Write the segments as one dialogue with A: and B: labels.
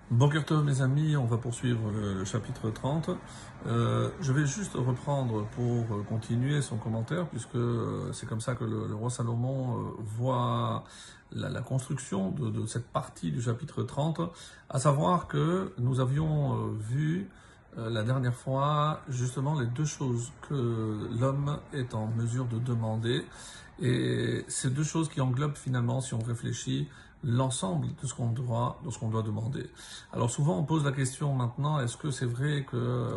A: Boker Tov, mes amis, on va poursuivre le chapitre 30. Je vais juste reprendre pour continuer son commentaire, puisque c'est comme ça que le roi Salomon voit la construction de cette partie du chapitre 30, à savoir que nous avions vu la dernière fois justement les deux choses que l'homme est en mesure de demander, et ces deux choses qui englobent finalement, si on réfléchit, l'ensemble de ce qu'on doit demander. Alors souvent on pose la question maintenant, est-ce que c'est vrai que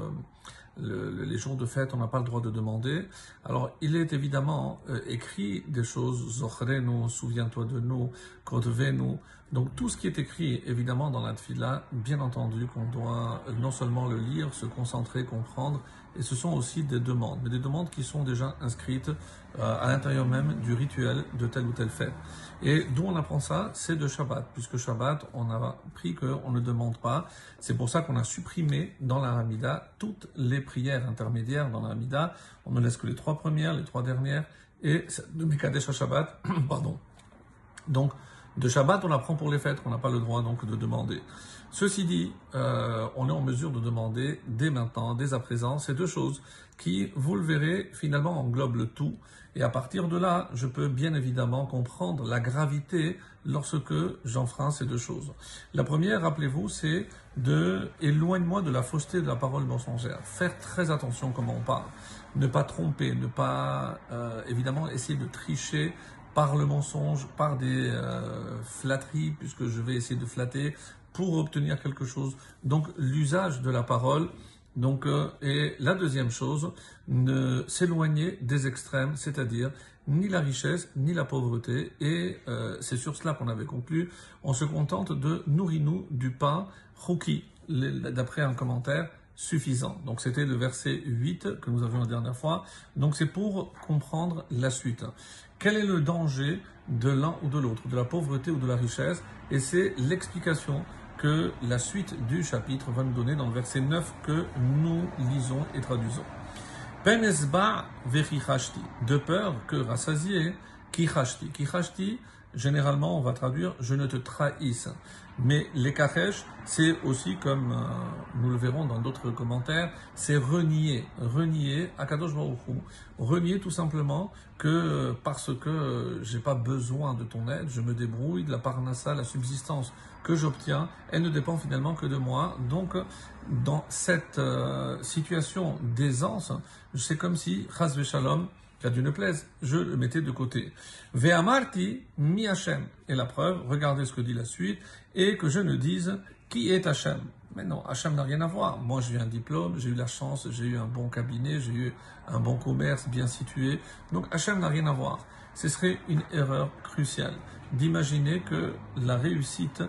A: les jours de fête, on n'a pas le droit de demander? Alors il est évidemment écrit des choses, Zochrenu, souviens-toi de nous, Kotvenu. Donc tout ce qui est écrit évidemment dans la Tfila, bien entendu qu'on doit non seulement le lire, se concentrer, comprendre, et ce sont aussi des demandes, mais des demandes qui sont déjà inscrites à l'intérieur même du rituel de telle ou telle fête. Et d'où on apprend ça? C'est de Shabbat, puisque Shabbat, on a appris qu'on ne demande pas. C'est pour ça qu'on a supprimé dans la Hamida toutes les prières intermédiaires dans la Hamida. On ne laisse que les trois premières, les trois dernières, et de Mekadesh à Shabbat, pardon. Donc, de Shabbat, on apprend pour les fêtes, qu'on n'a pas le droit donc de demander. Ceci dit, on est en mesure de demander dès maintenant, dès à présent, ces deux choses qui, vous le verrez, finalement englobent le tout. Et à partir de là, je peux bien évidemment comprendre la gravité lorsque j'enfreins ces deux choses. La première, rappelez-vous, c'est de éloigne-moi de la fausseté de la parole mensongère. Faire très attention comment on parle. Ne pas tromper, ne pas évidemment essayer de tricher par le mensonge, par des flatteries, puisque je vais essayer de flatter pour obtenir quelque chose. Donc l'usage de la parole. Donc, et la deuxième chose, ne s'éloigner des extrêmes, c'est-à-dire ni la richesse, ni la pauvreté. Et c'est sur cela qu'on avait conclu. On se contente de nourris-nous du pain chouki, d'après un commentaire suffisant. Donc c'était le verset 8 que nous avions la dernière fois. Donc c'est pour comprendre la suite. Quel est le danger de l'un ou de l'autre, de la pauvreté ou de la richesse? Et c'est l'explication que la suite du chapitre va nous donner dans le verset 9 que nous lisons et traduisons. Pen esba vechichashti, de peur que rassasié, kichashti. Kichashti, généralement on va traduire je ne te trahisse. Mais les kachesh, c'est aussi comme nous le verrons dans d'autres commentaires, c'est renier Akadosh Baruch Hu. Renier tout simplement que parce que j'ai pas besoin de ton aide, je me débrouille, de la parnassa, la subsistance que j'obtiens, elle ne dépend finalement que de moi. Donc dans cette situation d'aisance, c'est comme si chas v'shalom, qu'à Dieu ne plaise, je le mettais de côté. Ve'amarti mi Hashem. Et la preuve, regardez ce que dit la suite, et que je ne dise qui est Hashem. Mais non, Hashem n'a rien à voir. Moi, j'ai eu un diplôme, j'ai eu la chance, j'ai eu un bon cabinet, j'ai eu un bon commerce bien situé. Donc, Hashem n'a rien à voir. Ce serait une erreur cruciale d'imaginer que la réussite,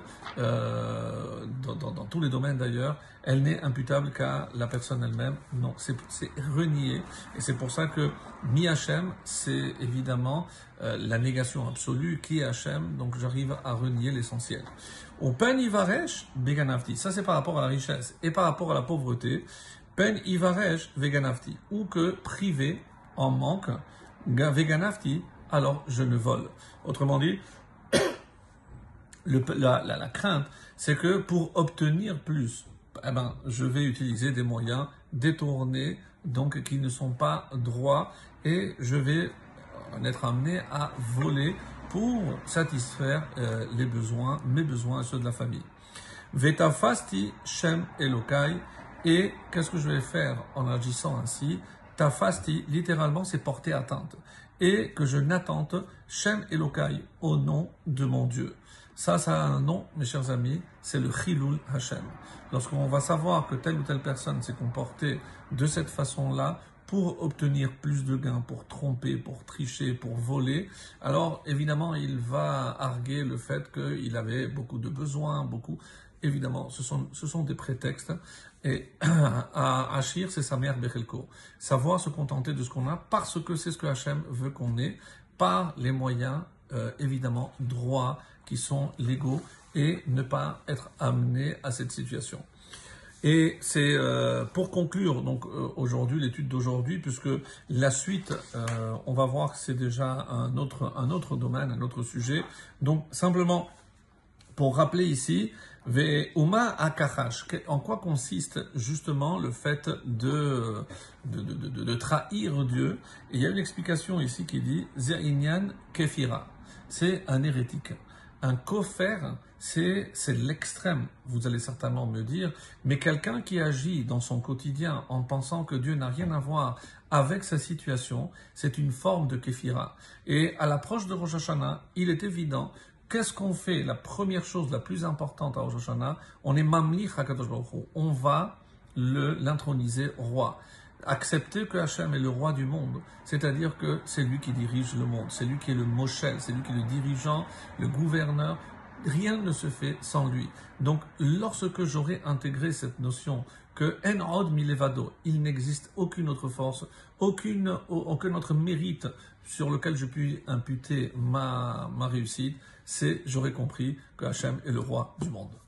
A: dans tous les domaines d'ailleurs, elle n'est imputable qu'à la personne elle-même. Non, c'est renier. Et c'est pour ça que mi Hachem, c'est évidemment la négation absolue qui est Hachem. Donc j'arrive à renier l'essentiel. Au pen ivaresh beganavti. Ça c'est par rapport à la richesse. Et par rapport à la pauvreté, pen ivaresh veganavti. Ou que privé, en manque, veganavti, alors je ne vole. Autrement dit, la crainte, c'est que pour obtenir plus, je vais utiliser des moyens détournés, donc qui ne sont pas droits, et je vais en être amené à voler pour satisfaire mes besoins et ceux de la famille. Vetafasti Shem Elokai, et qu'est-ce que je vais faire en agissant ainsi? Tafasti, littéralement, c'est porter atteinte. Et que je n'attente Shem Elokai, au nom de mon Dieu. Ça a un nom, mes chers amis, c'est le Chilul Hashem. Lorsqu'on va savoir que telle ou telle personne s'est comportée de cette façon-là pour obtenir plus de gains, pour tromper, pour tricher, pour voler, alors évidemment il va arguer le fait qu'il avait beaucoup de besoins, évidemment ce sont des prétextes. Et à Achir, c'est sa mère Bechelko. Savoir se contenter de ce qu'on a parce que c'est ce que Hashem veut qu'on ait par les moyens évidemment droits qui sont légaux et ne pas être amené à cette situation. Et c'est pour conclure donc aujourd'hui l'étude d'aujourd'hui, puisque la suite on va voir que c'est déjà un autre domaine, un autre sujet. Donc simplement pour rappeler ici, Ve'uma akachash, en quoi consiste justement le fait de trahir Dieu. Et il y a une explication ici qui dit Ze'inyan kefira, c'est un hérétique. Un kofer, c'est l'extrême, vous allez certainement me dire, mais quelqu'un qui agit dans son quotidien en pensant que Dieu n'a rien à voir avec sa situation, c'est une forme de kéfira. Et à l'approche de Rosh Hashanah, il est évident, qu'est-ce qu'on fait? La première chose la plus importante à Rosh Hashanah, on est mamlich HaKadosh Baruch Hu, on va l'introniser roi. Accepter que Hachem est le roi du monde, c'est-à-dire que c'est lui qui dirige le monde, c'est lui qui est le moshel, c'est lui qui est le dirigeant, le gouverneur, rien ne se fait sans lui. Donc lorsque j'aurai intégré cette notion que en od milevado, il n'existe aucune autre force, aucun autre mérite sur lequel je puis imputer ma réussite, j'aurai compris que Hachem est le roi du monde.